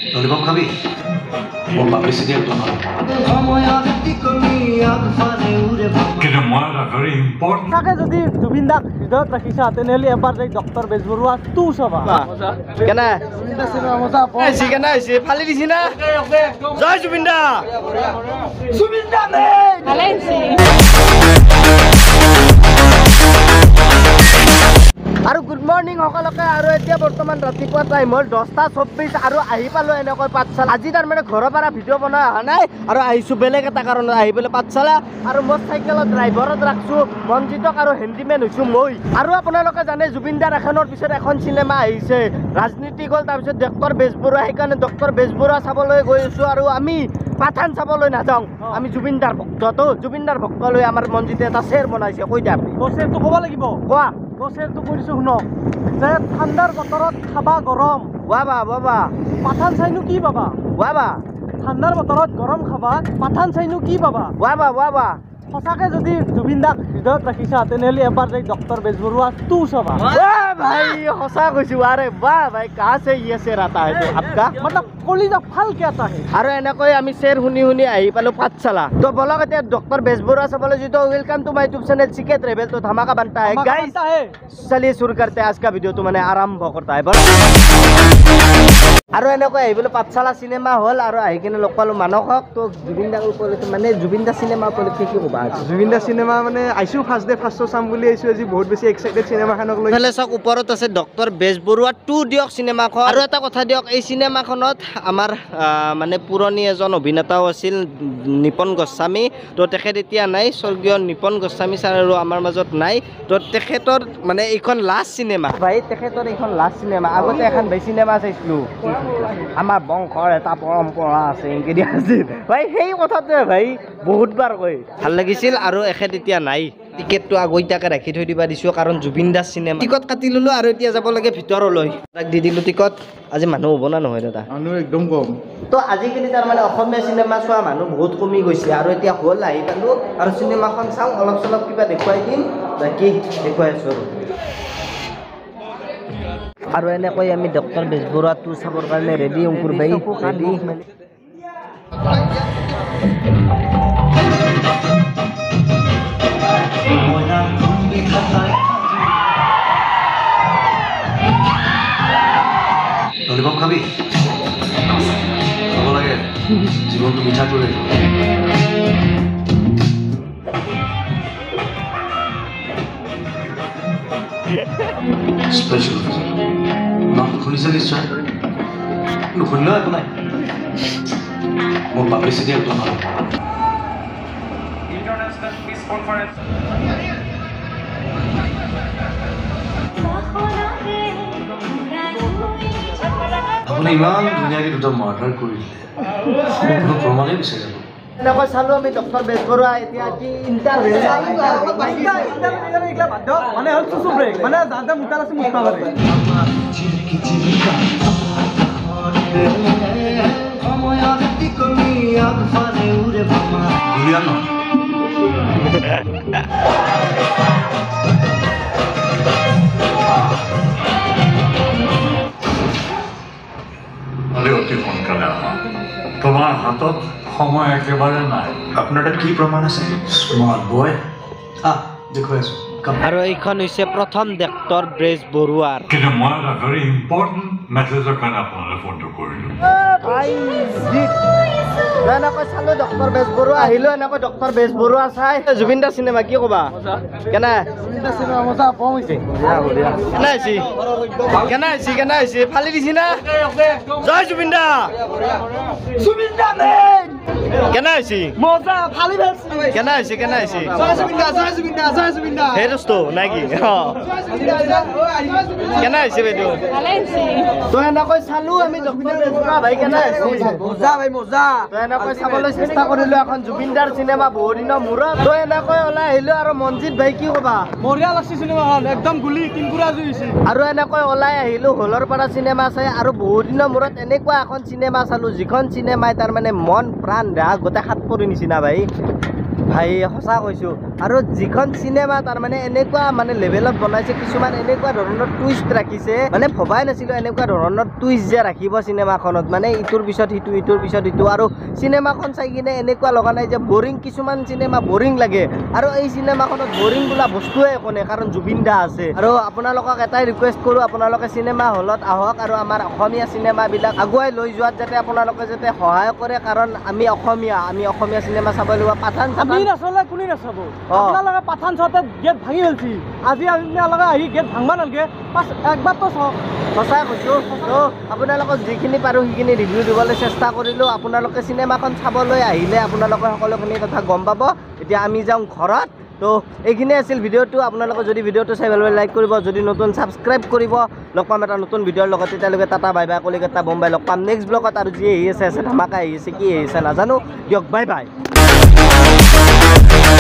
lollipop খাবি মোৰ publicity একদম ভাল কিন্তু মই ভেৰি ইম্পৰ্টেণ্ট তাকে যদি জুবিন দাক হৃদয়ত ৰাখিছা তেনেহ'লে এবাৰ যাই ডক্টৰ বেজবৰুৱা 2 চাবা কেনে জুবিন দা চিনেমা মজা আহিছে কেনে আহিছে ফালি দিছি না জয় জুবিন দা জুবিন দা ভালে আহিছে আৰু গুড মৰ্নিং সকলোকে আৰু এতিয়া বৰ্তমান ৰাতিপুৱা টাইম হ'ল 10:24 আৰু আহি পালোঁ এনেকৈ পাঠশালা আজি তাৰমানে ঘৰৰ পৰা ভিডিঅ' বনাই অহা নাই আৰু আহিছোঁ বেলেগ এটা কাৰণত আহি পেলাই পাঠশালা আৰু মোৰ চাইকেলত ড্ৰাইভাৰত ৰাখছোঁ মনজিতক আৰু হেণ্ডিমেন হৈছোঁ মই আৰু আপোনালোকে জানে জুবিন দাৰ এখনৰ পিছত এখন চিনেমা আহিছে ৰাজনীতি গ'ল তাৰপিছত ডক্টৰ বেজবৰুৱা সেইকাৰণে ডক্টৰ বেজবৰুৱা চাবলৈ গৈ আছোঁ আৰু আমি পাঠান চাবলৈ নাযাওঁ আমি জুবিনদাৰ ভক্তটো জুবিনদাৰ ভক্ত লৈ আমাৰ মনজিতে এটা শ্বেৰ বনাইছে কৈ দিয়া বছেৰটো ক'ব লাগিব কোৱা বছেৰটো কৰিছোঁ শুনক যে ঠাণ্ডাৰ বতৰত খাবা গৰম বাবা বাবা পাঠান চাইনো কি পাবা বাবা ঠাণ্ডাৰ বতৰত গৰম খাবা পাঠান চাইনো কি পাবা বাবা বাবা সঁচাকে যদি জুবিন দাক হৃদয়ত ৰাখিছা তেনেহ'লে এবাৰ যাই ডক্টৰ বেজবৰুৱা 2 চাবা भाई हंसा कुछ अरे वाह भाई कहाँ से ये शेर आता है आपका मतलब कलिजा फाल के आता है আৰু এনেকৈ আমি शेर শুনি শুনি আহি পালো পাঠশালা তো বলক এতিয়া ডক্টৰ বেজবৰুৱা চাবলৈ যিটো welcome to my YouTube channel CK travel तो धमाका बनता है गाइस चलिए शुरू करते हैं आज का वीडियो तो मैंने आरंभ करता है আৰু এনেকৈ আহি পালো পাঠশালা চিনেমা হল আৰু আহি কিনে লগ পালো মানসক তো জুবিন দাৰ উপলক্ষে মানে জুবিন দা চিনেমা উপলক্ষে কি ক'বা জুবিন দা চিনেমা মানে আইছো ফাৰ্ষ্ট ডে ফাৰ্ষ্ট চাম বুলি আইছো আজি বহুত বেছি এক্সাইটেড চিনেমাখনক লৈ ফালে চাওক ওপৰত আছে ডক্টৰ বেজবৰুৱা 2 দিয়ক চিনেমাখন আৰু এটা কথা দিয়ক এই চিনেমাখনত আমাৰ মানে পুৰণি এজন অভিনেতাও আছিল নিপন গোস্বামী তো তেখেত এতিয়া নাই স্বৰ্গীয় নিপন গোস্বামী ছাৰ আৰু আমাৰ মাজত নাই তো তেখেতৰ মানে এইখন লাষ্ট চিনেমা ভাই তেখেতৰ এইখন লাষ্ট চিনেমা আগতে এখন ভাই চিনেমা চাইছিলোঁ আমাৰ বংশৰ এটা পৰম্পৰা আছে এনেকৈ দিয়া আছিল ভাই সেই কথাটোৱে ভাই বহুতবাৰ কৈ ভাল লাগিছিল আৰু এখেত এতিয়া নাই টিকেটটো আগতীয়াকৈ ৰাখি থৈ দিবা দিছোঁ কাৰণ জুবিন দাস চিনেমা টিকট কাটি ল'লোঁ আৰু এতিয়া যাব লাগে ভিতৰলৈ তাক দি দিলোঁ টিকট আজি মানুহ হ'ব না নহয় দাদা মানুহ একদম কম তো আজিকালি তাৰমানে অসমীয়া চিনেমা চোৱা মানুহ বহুত কমি গৈছে আৰু এতিয়া হ'ল আহি পালোঁ আৰু চিনেমাখন চাওঁ অলপ চলপ কিবা দেখুৱাই দিম বাকী দেখুৱাই আছোঁ আৰু এনেকৈ আমি ডক্টৰ বেজবৰুৱা 2 চাবৰ কাৰণে ৰেডি অংকুৰ ভাই ৰেডি ললিপপ খাবি খাব লাগে জীৱনটো মিঠা কৰি স্পেচিয়েল নামটো শুনিছে নিশ্চয় নুশুনিলেও একো নাই মোৰ পাব্লিচিটি একদম ভাল আপুনি ইমান ধুনীয়াকৈ দুটা মাৰ্ডাৰ কৰিলে কোনো প্ৰমাণেই বিচাৰি যাব এনেকৈ চালোঁ আমি ডক্টৰ বেজবৰুৱা এতিয়া কি ইণ্টাৰভিউ মানে হ'ল চুচু ব্ৰেক মানে যাতে মুতাল আছে মুস্তা পাৰে গুলিয়ান নহয় অতি সোনকালে তোমাৰ হাতত সময় একেবাৰে নাই আপোনাৰ তাত কি প্ৰমাণ আছে স্মাৰ্ট বয় দেখুৱাই আছোঁ আৰু এইখন হৈছে প্ৰথম ডক্টৰ বেজবৰুৱাৰ কিন্তু মই এটা ভেৰি ইম্পৰ্টেণ্ট মেছেজৰ কাৰণে আপোনালৈ ফোনটো কৰিলোঁ এনেকৈ চালোঁ ডক্টৰ বেজবৰুৱা আহিলোঁ এনেকৈ ডক্টৰ বেজবৰুৱা চাই জুবিন দাৰ চিনেমা কি ক'বা কেনে জুবিন দা চিনেমা মজা কম হৈছে কেনে আহিছে ফালি দিছি না জয় জুবিন দা জুবিন দা কেনে আহিছে মজা ফালি ভেলছি কেনে আহিছে জয় জুবিন দা জয় জুবিন দা জয় জুবিন দা সেই দোস্ত নাকি কেনে আহিছে বাইদেউ তো এনেকৈ চালোঁ আমি ডক্টৰ বেজবৰুৱা ভাই কেনে আহিছে মজা ভাই মজা তো এনেকৈ চাবলৈ চেষ্টা কৰিলোঁ এখন জুবিন দাৰ চিনেমা বহুত দিনৰ মূৰত তো এনেকৈ ওলাই আহিলোঁ আৰু মনজিত ভাই কি ক'বা মৰিয়া লাগছি চিনেমাখন একদম গুলি তিনপুৰা জুইছে আৰু এনেকৈ ওলাই আহিলোঁ হলৰ পৰা চিনেমা চাই আৰু বহুত দিনৰ মূৰত এনেকুৱা এখন চিনেমা চালোঁ যিখন চিনেমাই তাৰমানে মন প্ৰাণ ৰাগ গোটেই হাত পৰি নিচিনা ভাই ভাই সঁচা কৈছোঁ আৰু যিখন চিনেমা তাৰমানে এনেকুৱা মানে লেভেলত বনাইছে কিছুমান এনেকুৱা ধৰণৰ টুইষ্ট ৰাখিছে মানে ভবাই নাছিলোঁ এনেকুৱা ধৰণৰ টুইষ্ট যে ৰাখিব চিনেমাখনত মানে ইটোৰ পিছত সিটো ইটোৰ পিছত ইটো আৰু চিনেমাখন চাই কিনে এনেকুৱা লগা নাই যে বৰিং কিছুমান চিনেমা বৰিং লাগে আৰু এই চিনেমাখনত বৰিং বোলা বস্তুৱে একো নাই কাৰণ জুবিন দা আছে আৰু আপোনালোকক এটাই ৰিকুৱেষ্ট কৰোঁ আপোনালোকে চিনেমা হলত আহক আৰু আমাৰ অসমীয়া চিনেমাবিলাক আগুৱাই লৈ যোৱাত যাতে আপোনালোকে যাতে সহায় কৰে কাৰণ আমি অসমীয়া চিনেমা চাব লাগিব পাঠান আমি নাচালে কোনে নাচাব আপোনালোকে পাঠান চাওঁতে গেট ভাঙি ফেলছি আজি আপোনালোকে আহি গেট ভাঙবা নালাগে একবাৰতো চাওক সঁচাই কৈছোঁ তো আপোনালোকক যিখিনি পাৰোঁ সেইখিনি ৰিভিউ দিবলৈ চেষ্টা কৰিলোঁ আপোনালোকে চিনেমাখন চাবলৈ আহিলে আপোনালোকে সকলোখিনি কথা গম পাব এতিয়া আমি যাওঁ ঘৰত তো এইখিনিয়ে আছিল ভিডিঅ'টো আপোনালোকে যদি ভিডিঅ'টো চাই ভাল পায় লাইক কৰিব যদি নতুন ছাবস্ক্ৰাইব কৰিব লগ পাম এটা নতুন ভিডিঅ'ৰ লগত তেতিয়ালৈকে tata bye bye Kolkata Bombay লগ পাম নেক্সট ব্লগত আৰু যি আহি আছে ধামাকা আহি আছে কি আহি আছে নাজানো দিয়ক বাই বাই